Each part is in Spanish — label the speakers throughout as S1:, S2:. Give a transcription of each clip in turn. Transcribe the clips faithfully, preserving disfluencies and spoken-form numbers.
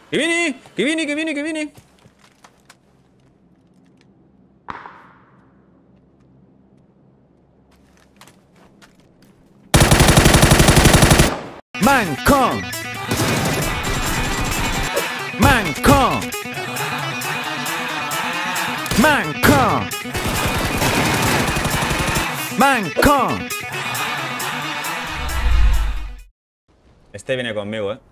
S1: ¡Que viene! ¡Que viene, que viene, que viene! ¡Mancón! ¡Mancón! ¡Mancón! ¡Mancón! Este viene conmigo, eh.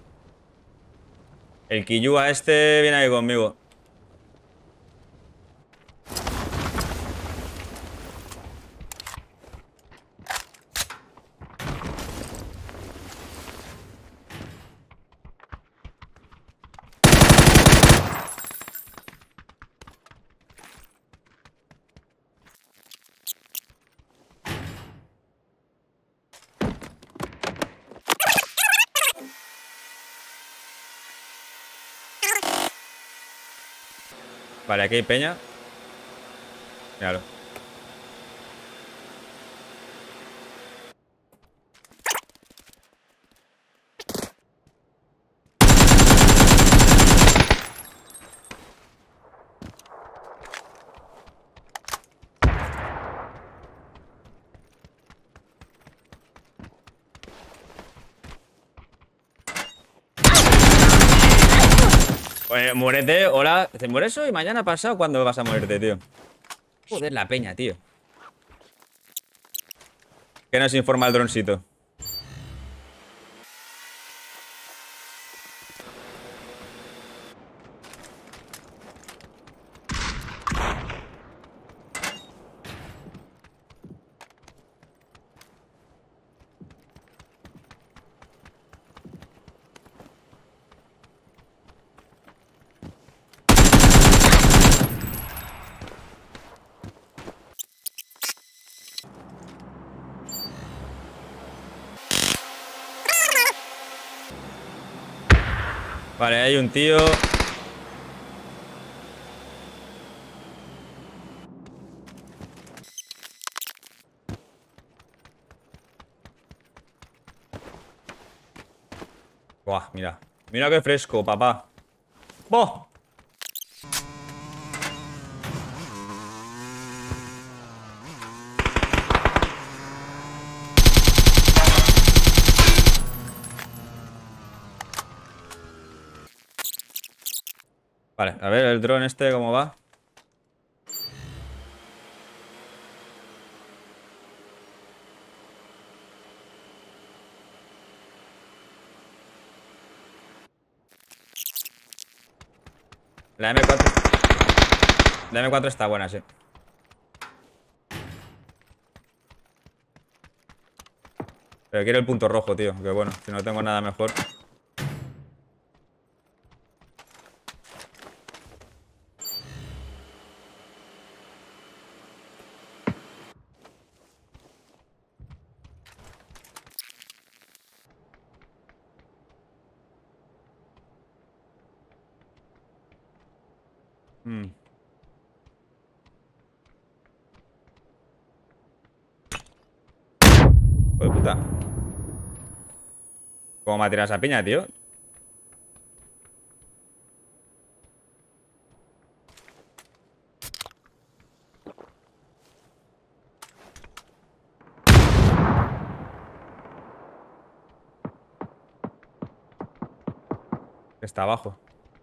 S1: El Killua este viene aquí conmigo. Vale, aquí hay peña. Míralo. Pues muérete, hola. ¿Te mueres hoy? ¿Mañana pasado? ¿Cuándo vas a morirte, tío? Joder, la peña, tío. ¿Qué nos informa el droncito? Vale, hay un tío. Buah, mira. Mira qué fresco, papá. ¡Boh! Vale, a ver el dron este cómo va. La eme cuatro. La eme cuatro está buena, sí. Pero quiero el punto rojo, tío. Que bueno, si no tengo nada mejor. Hmm. Hijo de puta. ¿Cómo me ha tirado esa piña, tío? Está abajo.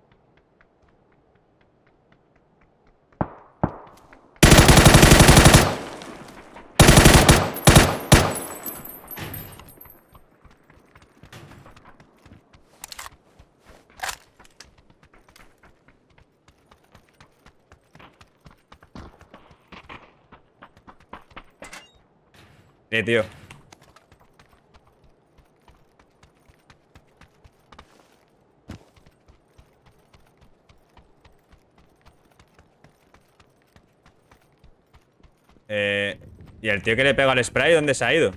S1: Eh, tío. Eh, ¿y el tío que le pega al spray dónde se ha ido?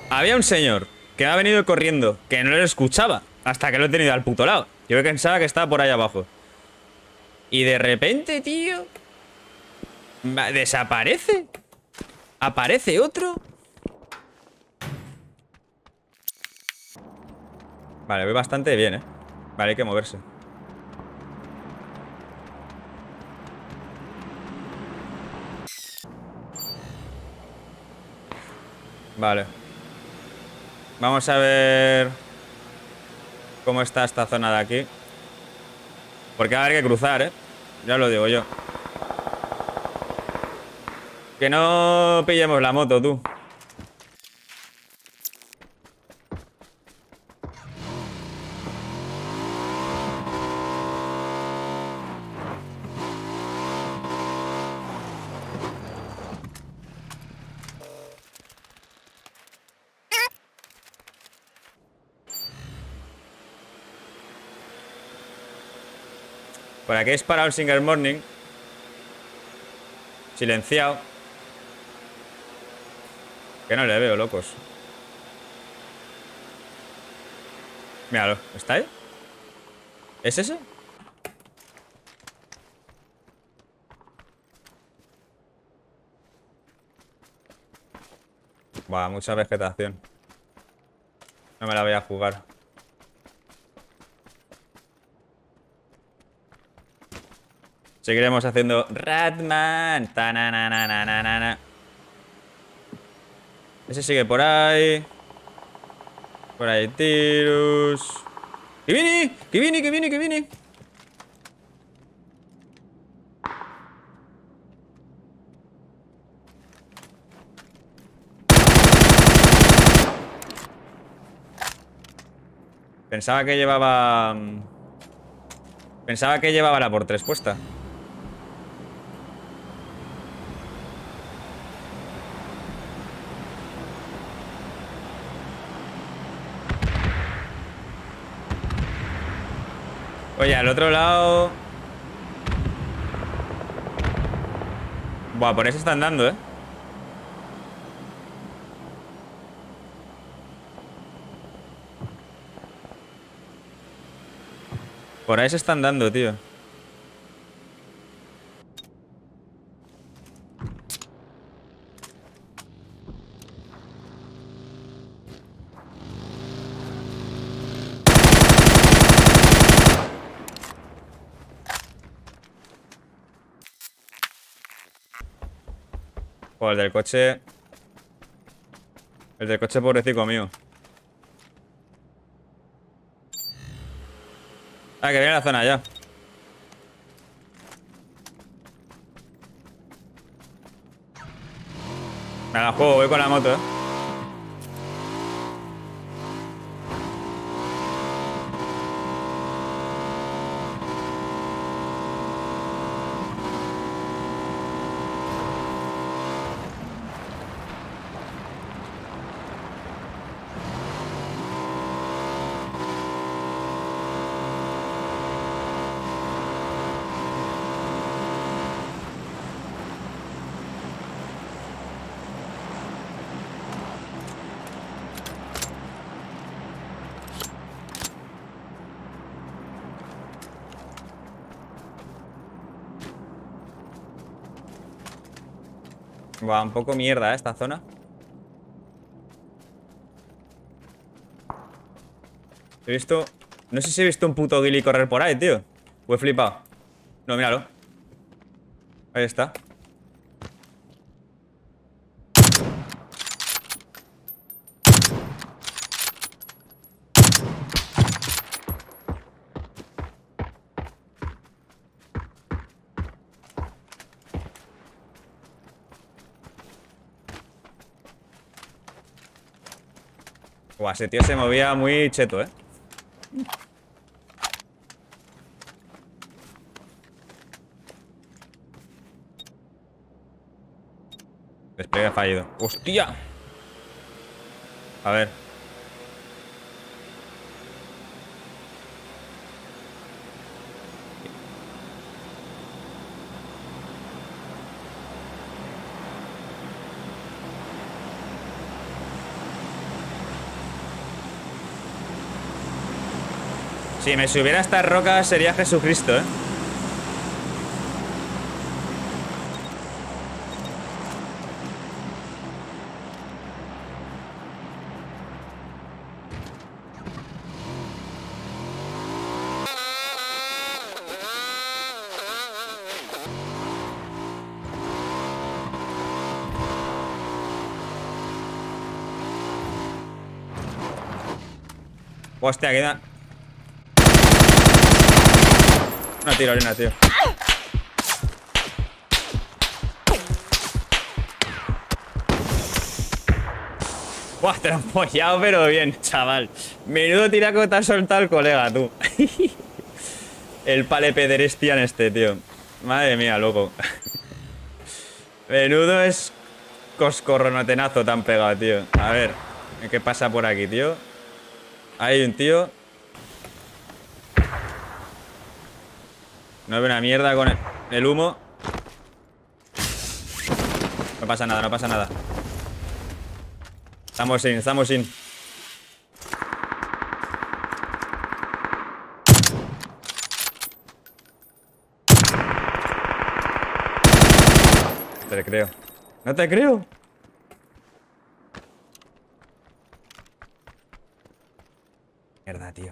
S1: Había un señor que me ha venido corriendo, que no lo escuchaba, hasta que lo he tenido al puto lado. Yo pensaba que estaba por ahí abajo. Y de repente, tío, desaparece. Aparece otro. Vale, voy bastante bien, ¿eh? Vale, hay que moverse. Vale. Vamos a ver cómo está esta zona de aquí. Porque va a haber que cruzar, ¿eh? Ya lo digo yo. Que no pillemos la moto, tú. Por aquí he disparado el Single Morning. Silenciado. Que no le veo, locos. Míralo, ¿está ahí? ¿Es ese? Buah, mucha vegetación. No me la voy a jugar. Seguiremos haciendo Ratman. Tanananananana. Ese sigue por ahí. Por ahí tiros. ¡Que viene! ¡Que viene! ¡Que viene! ¡Que viene! Pensaba que llevaba... Pensaba que llevaba la por tres puesta. Oye, al otro lado... Buah, por eso están dando, ¿eh? Por ahí se están dando, tío. Joder, el del coche... El del coche pobrecito mío. Ah, que viene la zona ya. Me la juego, voy con la moto, eh. Buah, un poco mierda, ¿eh? Esta zona. He visto... No sé si he visto un puto ghillie correr por ahí, tío. O he flipado. No, míralo. Ahí está. Buah, ese tío se movía muy cheto, ¿eh? Despliegue fallido. ¡Hostia! A ver. Si me subiera a estas rocas sería Jesucristo, ¿eh? Hostia, queda. Una tirolina, tío. Buah, te lo has follado, pero bien, chaval. Menudo tiraco te ha soltado el colega, tú. El pale pederestian este, tío. Madre mía, loco. Menudo es coscorronotenazo tan pegado, tío. A ver, ¿qué pasa por aquí, tío? Hay un tío. No ve una mierda con el, el humo. No pasa nada, no pasa nada. Estamos sin, estamos sin. No te creo. No te creo. Mierda, tío.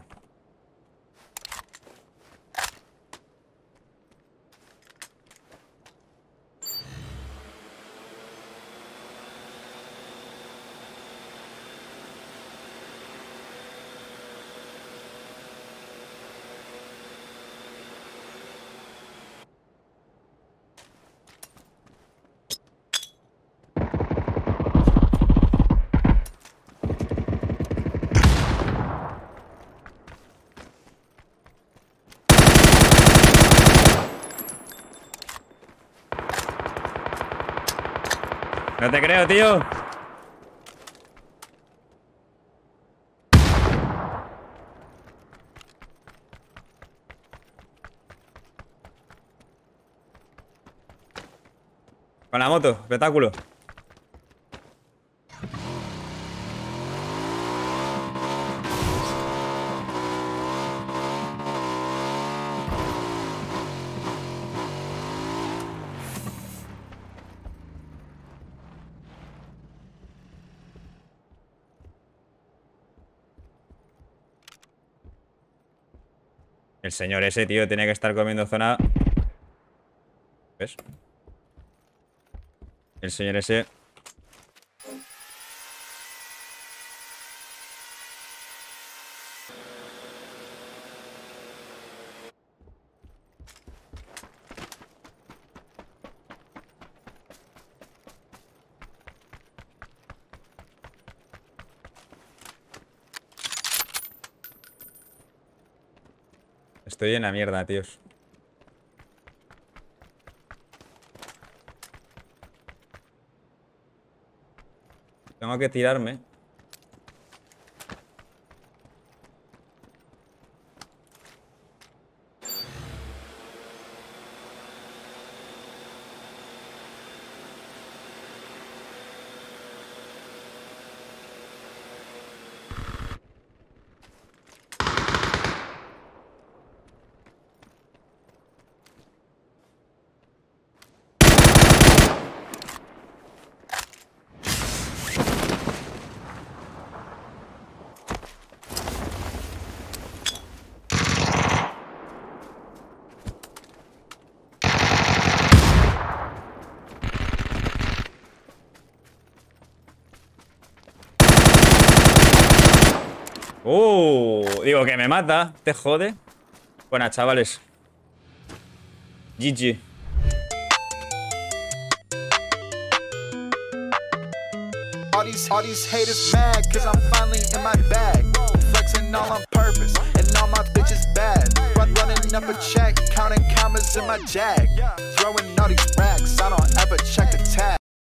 S1: No te creo, tío. Con la moto, espectáculo. El señor ese, tío, tiene que estar comiendo zona. ¿Ves? El señor ese. Estoy en la mierda, tíos. Tengo que tirarme. Uh, digo que me mata. Te jode. Buenas, chavales. G G.
S2: All these, all these haters mad cause I'm finally in my bag. Flexing all on purpose and all my bitches bad. Run, running up a check, counting commas in my jag. Throwing all these racks, I don't ever check the tag.